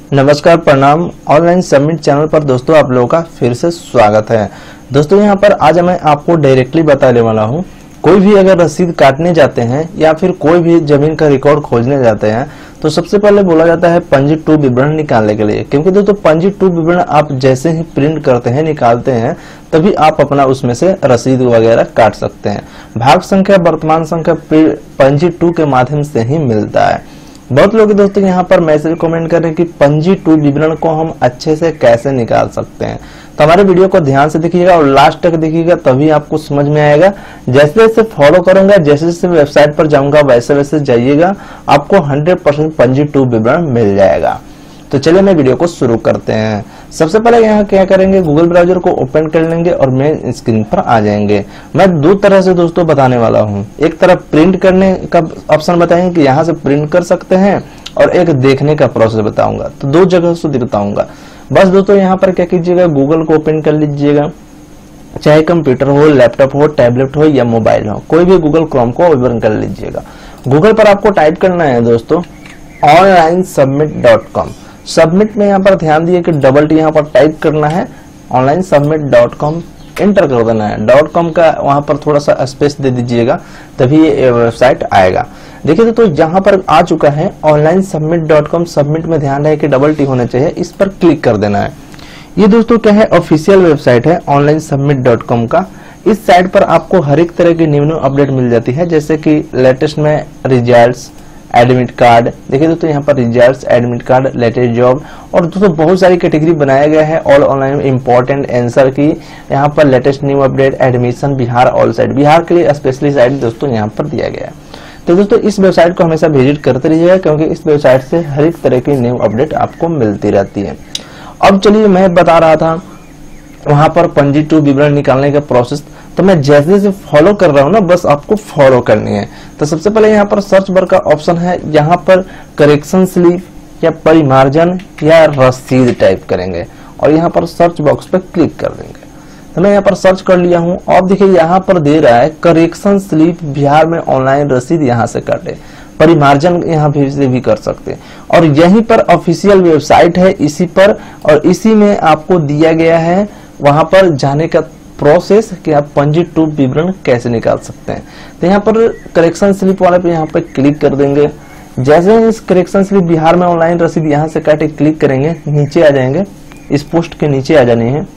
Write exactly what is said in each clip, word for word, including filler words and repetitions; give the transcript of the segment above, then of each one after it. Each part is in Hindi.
नमस्कार, प्रणाम। ऑनलाइन सबमिट चैनल पर दोस्तों आप लोगों का फिर से स्वागत है। दोस्तों यहाँ पर आज मैं आपको डायरेक्टली बताने वाला हूँ, कोई भी अगर रसीद काटने जाते हैं या फिर कोई भी जमीन का रिकॉर्ड खोजने जाते हैं तो सबसे पहले बोला जाता है पंजी टू विवरण निकालने के लिए। क्योंकि दोस्तों पंजी टू विवरण आप जैसे ही प्रिंट करते हैं, निकालते हैं, तभी आप अपना उसमें से रसीद वगैरह काट सकते हैं। भाग संख्या, वर्तमान संख्या पंजी टू के माध्यम से ही मिलता है। बहुत लोग दोस्तों यहाँ पर मैसेज कमेंट कर रहे हैं कि पंजी टू विवरण को हम अच्छे से कैसे निकाल सकते हैं। तो हमारे वीडियो को ध्यान से देखिएगा और लास्ट तक देखिएगा, तभी आपको समझ में आएगा। जैसे जैसे फॉलो करूंगा, जैसे जैसे वेबसाइट पर जाऊंगा, वैसे वैसे जाइएगा, आपको हंड्रेड परसेंट पंजी टू विवरण मिल जाएगा। तो चलिए मैं वीडियो को शुरू करते हैं। सबसे पहले यहाँ क्या करेंगे, गूगल ब्राउजर को ओपन कर लेंगे और मेन स्क्रीन पर आ जाएंगे। मैं दो तरह से दोस्तों बताने वाला हूँ। एक तरफ प्रिंट करने का ऑप्शन बताएंगे कि यहाँ से प्रिंट कर सकते हैं, और एक देखने का प्रोसेस बताऊंगा। तो दो जगह से बताऊंगा। बस दोस्तों यहाँ पर क्या कीजिएगा, गूगल को ओपन कर लीजिएगा, चाहे कंप्यूटर हो, लैपटॉप हो, टैबलेट हो या मोबाइल हो, कोई भी गूगल क्रोम को ओपन कर लीजिएगा। गूगल पर आपको टाइप करना है दोस्तों online submit dot com. Submit में यहाँ पर ध्यान दिए कि डबल टी यहाँ पर टाइप करना है, online submit dot com enter कर देना है। डॉट कॉम का वहां पर थोड़ा सा स्पेस दे दीजिएगा, तभी ये वेबसाइट आएगा। देखिए तो यहाँ पर आ चुका है online submit dot com. Submit में ध्यान रहे कि डबल टी होना चाहिए, इस पर क्लिक कर देना है। ये दोस्तों क्या है, ऑफिशियल वेबसाइट है ऑनलाइन सबमिट डॉट कॉम का। इस साइट पर आपको हर एक तरह की न्यू न्यू अपडेट मिल जाती है, जैसे कि लेटेस्ट में रिजल्ट्स, एडमिट कार्ड। देखिए दोस्तों यहाँ पर results, admit card, latest job, और दोस्तों बहुत सारी कैटेगरी बनाया गया है। All online important answer key यहाँ पर latest new update, admission Bihar all side, Bihar के लिए स्पेशली साइट दोस्तों यहाँ पर दिया गया है। तो दोस्तों इस वेबसाइट को हमेशा विजिट करते रहिएगा, क्योंकि इस वेबसाइट से हर एक तरह की न्यू अपडेट आपको मिलती रहती है। अब चलिए मैं बता रहा था वहां पर पंजी टू विवरण निकालने का प्रोसेस, तो मैं जैसे जैसे फॉलो कर रहा हूँ ना, बस आपको फॉलो करनी है। तो सबसे पहले यहाँ पर सर्च बार का ऑप्शन है, यहाँ पर करेक्शन स्लिप या परिमार्जन या रसीद टाइप करेंगे और यहाँ पर सर्च बॉक्स पर क्लिक कर देंगे। तो मैं यहाँ पर सर्च कर लिया हूँ। अब देखिए यहाँ पर दे रहा है करेक्शन स्लिप बिहार में ऑनलाइन रसीद यहाँ से काटे, परिमार्जन यहाँ भी से भी कर सकते हैं। और यहीं पर ऑफिशियल वेबसाइट है इसी पर, और इसी में आपको दिया गया है वहां पर जाने का प्रोसेस कि आप पंजी टू विवरण कैसे निकाल सकते हैं। तो यहाँ पर करेक्शन स्लिप वाले पे यहाँ पर क्लिक कर देंगे। जैसे ही इस करेक्शन स्लिप बिहार में ऑनलाइन रसीद यहाँ से काटे क्लिक करेंगे, नीचे आ जाएंगे, इस पोस्ट के नीचे आ जानी है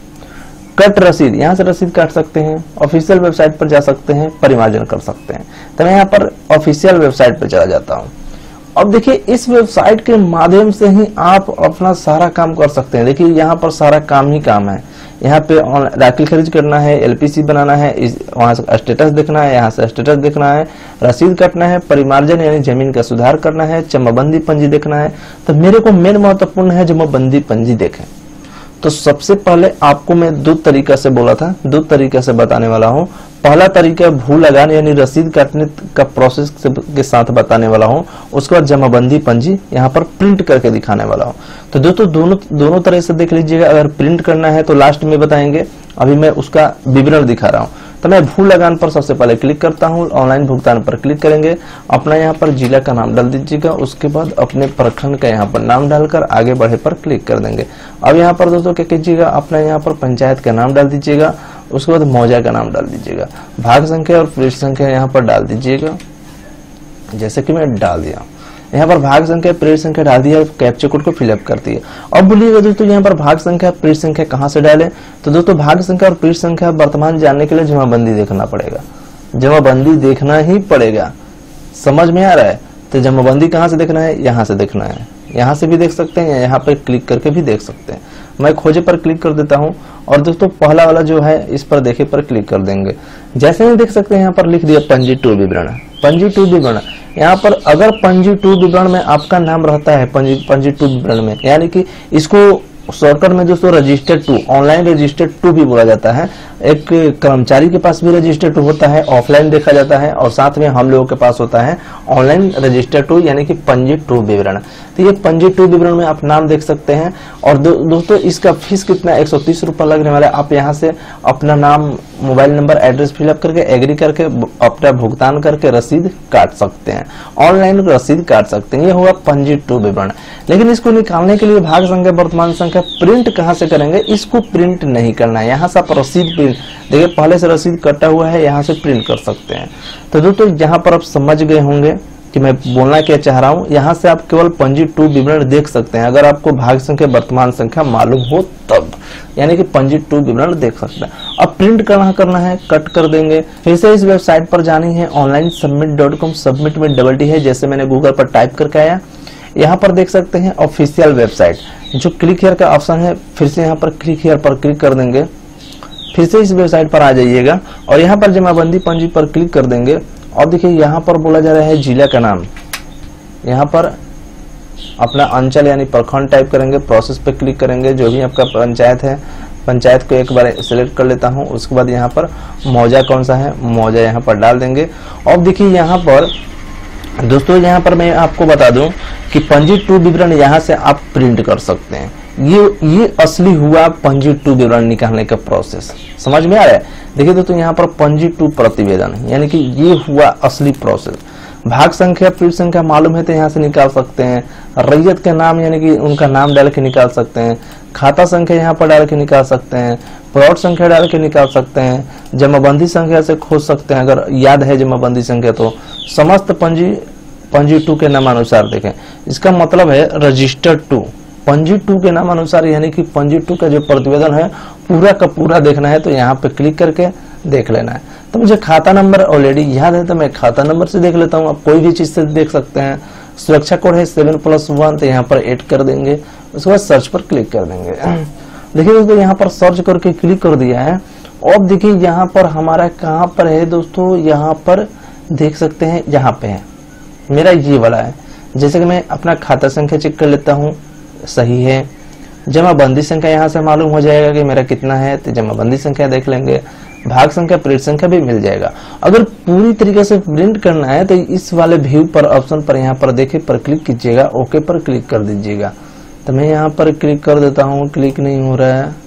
कट रसीद, यहाँ से रसीद काट सकते हैं, ऑफिशियल वेबसाइट पर जा सकते हैं, परिमार्जन कर सकते हैं। तो मैं यहाँ पर ऑफिशियल वेबसाइट पर चला जाता हूँ। अब देखिए इस वेबसाइट के माध्यम से ही आप अपना सारा काम कर सकते हैं। देखिए यहाँ पर सारा काम ही काम है। यहाँ पे दाखिल खारिज करना है, एलपीसी बनाना है, वहां से स्टेटस देखना है, यहाँ से स्टेटस देखना है, रसीद काटना है, परिमार्जन यानी जमीन का सुधार करना है, जमाबंदी पंजी देखना है। तो मेरे को मेन महत्वपूर्ण है जमाबंदी पंजी देखें। तो सबसे पहले आपको मैं दो तरीका से बोला था, दो तरीका से बताने वाला हूँ। पहला तरीका भू लगाने यानी रसीद काटने का प्रोसेस के साथ बताने वाला हूँ। उसके बाद जमाबंदी पंजी यहाँ पर प्रिंट करके दिखाने वाला हूँ। तो दोस्तों दोनों दोनों तरह से देख लीजिएगा। अगर प्रिंट करना है तो लास्ट में बताएंगे, अभी मैं उसका विवरण दिखा रहा हूँ। तो मैं भू लगान पर सबसे पहले क्लिक करता हूँ, ऑनलाइन भुगतान पर क्लिक करेंगे, अपना यहाँ पर जिला का नाम डाल दीजिएगा, उसके बाद अपने प्रखंड का यहाँ पर नाम डालकर आगे बढ़े पर क्लिक कर देंगे। अब यहाँ पर दोस्तों क्या कीजिएगा, अपना यहाँ पर पंचायत का नाम डाल दीजिएगा, उसके बाद मौजा का नाम डाल दीजिएगा, भाग संख्या और पृष्ठ संख्या यहाँ पर डाल दीजिएगा, जैसे कि मैं डाल दिया। यहाँ पर भाग संख्या पृष्ठ संख्या डाल दिया, कैप्चा कोड को फिलअप करती है। अब बोलिएगा दोस्तों यहाँ पर भाग संख्या पृष्ठ संख्या कहाँ से डालें, तो दोस्तों भाग संख्या और पृष्ठ संख्या वर्तमान जानने के लिए जमाबंदी देखना पड़ेगा, जमाबंदी देखना ही पड़ेगा। समझ में आ रहा है? तो जमाबंदी कहाँ से देखना है, यहाँ से देखना है। यहाँ से भी देख सकते हैं या यहाँ पर क्लिक करके भी देख सकते हैं। मैं खोजे पर क्लिक कर देता हूँ और दोस्तों पहला वाला जो है इस पर देखे पर क्लिक कर देंगे। जैसे ही देख सकते हैं यहाँ पर लिख दिया पंजी टू विवरण, पंजी टू विवरण। यहाँ पर अगर पंजी टू विवरण में आपका नाम रहता है पंजी पंजी टू विवरण में, यानी कि इसको शॉर्टकट में दोस्तों registered to, online registered to भी बोला जाता है। एक कर्मचारी के पास भी रजिस्टर टू होता है, ऑफलाइन देखा जाता है, और साथ में हम लोगों के पास होता है ऑनलाइन रजिस्टर टू यानी कि पंजी टू विवरण। तो ये पंजी टू विवरण में आप नाम देख सकते हैं। और दो, दोस्तों इसका फीस कितना एक सौ तीस रुपये लगने वाला है। आप यहाँ से अपना नाम, मोबाइल नंबर, एड्रेस फिलअप करके एग्री करके अपना भुगतान करके रसीद काट सकते हैं, ऑनलाइन रसीद काट सकते हैं। ये हुआ पंजी टू विवरण। लेकिन इसको निकालने के लिए भाग संख्या, वर्तमान संख्या प्रिंट कहाँ से करेंगे? इसको प्रिंट नहीं करना है, यहाँ से आप रसीद प्रिंट, देखिए पहले से रसीद कटा हुआ है, यहाँ से प्रिंट कर सकते हैं। तो दोस्तों यहाँ पर आप समझ गए होंगे कि मैं बोलना क्या चाह रहा हूँ। यहाँ से आप केवल पंजी टू विवरण देख सकते हैं, अगर आपको भाग संख्या, वर्तमान संख्या मालूम हो तब, यानी कि पंजी टू विवरण देख सकते हैं। अब प्रिंट करना करना है, कट कर देंगे। फिर से इस वेबसाइट पर जानी है, online submit dot com, submit में डबल टी है, जैसे मैंने गूगल पर टाइप करके आया। यहाँ पर देख सकते हैं ऑफिशियल वेबसाइट, जो क्लिक हियर का ऑप्शन है, फिर से यहाँ पर क्लिक हियर पर क्लिक कर देंगे। फिर से इस वेबसाइट पर आ जाइएगा और यहाँ पर जमाबंदी पंजी पर क्लिक कर देंगे। और देखिए यहाँ पर बोला जा रहा है जिला का नाम, यहाँ पर अपना अंचल यानी प्रखंड टाइप करेंगे, प्रोसेस पे क्लिक करेंगे। जो भी आपका पंचायत है, पंचायत को एक बार सिलेक्ट कर लेता हूँ। उसके बाद यहाँ पर मौजा कौन सा है, मौजा यहाँ पर डाल देंगे। और देखिए यहाँ पर दोस्तों, यहाँ पर मैं आपको बता दूं कि पंजी टू विवरण यहाँ से आप प्रिंट कर सकते हैं। ये ये असली हुआ पंजी टू विवरण निकालने का प्रोसेस, समझ में आ रहा है? देखिए दोस्तों, यहाँ पर पंजी टू प्रतिवेदन यानी कि ये हुआ असली प्रोसेस। भाग संख्या, पीठ संख्या मालूम है तो यहाँ से निकाल सकते हैं। रैयत के नाम यानी कि उनका नाम डाल के निकाल सकते हैं। खाता संख्या यहाँ पर डाल के निकाल सकते हैं। प्लॉट संख्या डाल के निकाल सकते हैं। जमाबंदी संख्या से खोज सकते हैं, अगर याद है जमाबंदी संख्या तो। समस्त पंजी पंजी टू के नामानुसार देखें, इसका मतलब है रजिस्टर टू पंजी टू के नामानुसार, यानी कि पंजी टू का जो प्रतिवेदन है पूरा का पूरा देखना है तो यहाँ पे क्लिक करके देख लेना है। तो मुझे खाता नंबर ऑलरेडी याद है तो मैं खाता नंबर से देख लेता हूँ। आप कोई भी चीज से देख सकते हैं। सुरक्षा कोड है सेवन प्लस वन, तो यहाँ पर एड कर देंगे। उसके बाद सर्च पर क्लिक कर देंगे। देखिए दोस्तों, यहाँ पर सर्च करके क्लिक कर दिया है। अब देखिए यहाँ पर हमारा कहाँ पर है दोस्तों, यहाँ पर देख सकते हैं, यहाँ पे है मेरा ये वाला है। जैसे कि मैं अपना खाता संख्या चेक कर लेता हूँ, सही है। जमाबंदी संख्या यहाँ से मालूम हो जाएगा कि मेरा कितना है, तो जमाबंदी संख्या देख लेंगे। भाग संख्या, प्रिंट संख्या भी मिल जाएगा। अगर पूरी तरीके से प्रिंट करना है तो इस वाले व्यू पर ऑप्शन पर यहाँ पर देखे पर क्लिक कीजिएगा, ओके पर क्लिक कर दीजिएगा। तो मैं यहाँ पर क्लिक कर देता हूँ, क्लिक नहीं हो रहा है।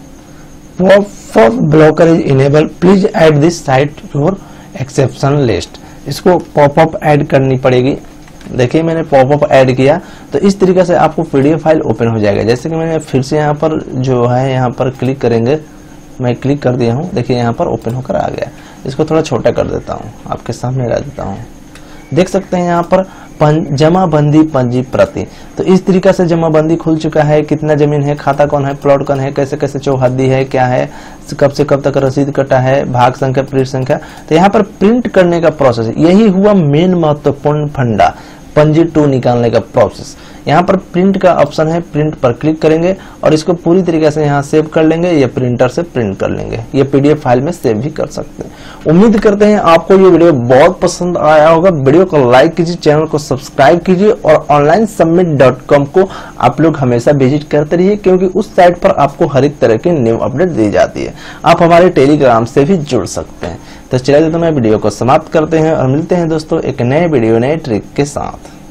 Popup blocker is enable, please add this site your exception list. इसको पॉपअप ऐड करनी पड़ेगी। देखिए मैंने पॉपअप ऐड किया तो इस तरीके से आपको पीडीएफ फाइल ओपन हो जाएगा। जैसे कि मैंने फिर से यहाँ पर जो है यहाँ पर क्लिक करेंगे, मैं क्लिक कर दिया हूँ। देखिए यहाँ पर ओपन होकर आ गया। इसको थोड़ा छोटा कर देता हूँ, आपके सामने ला देता हूँ। देख सकते हैं यहाँ पर जमाबंदी पंजी प्रति। तो इस तरीके से जमाबंदी खुल चुका है। कितना जमीन है, खाता कौन है, प्लॉट कौन है, कैसे कैसे चौहद्दी है, क्या है, कब से कब तक रसीद कटा है, भाग संख्या, प्रिंट संख्या। तो यहाँ पर प्रिंट करने का प्रोसेस, यही हुआ मेन महत्वपूर्ण फंडा, पंजी टू निकालने का प्रोसेस। यहाँ पर प्रिंट का ऑप्शन है, प्रिंट पर क्लिक करेंगे और इसको पूरी तरीके से यहाँ सेव कर लेंगे या प्रिंटर से प्रिंट कर लेंगे। ये पीडीएफ फाइल में सेव भी कर सकते हैं। उम्मीद करते हैं आपको ये वीडियो बहुत पसंद आया होगा। वीडियो को लाइक कीजिए, चैनल को सब्सक्राइब कीजिए और ऑनलाइन सबमिट डॉट कॉम को आप लोग हमेशा विजिट करते रहिए, क्योंकि उस साइट पर आपको हर एक तरह की न्यू अपडेट दी जाती है। आप हमारे टेलीग्राम से भी जुड़ सकते हैं। तो चलिए तो मैं वीडियो को समाप्त करते हैं और मिलते हैं दोस्तों एक नए वीडियो, नए ट्रिक के साथ।